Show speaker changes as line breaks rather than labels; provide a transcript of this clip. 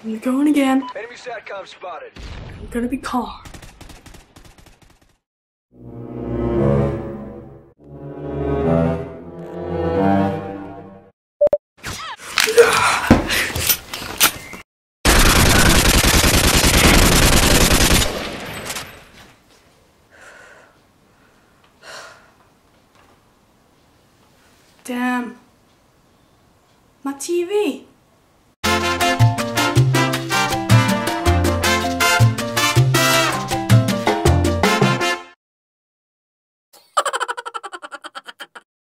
You're going again.
Enemy SATCOM spotted.
I'm gonna be calm. Damn. My TV.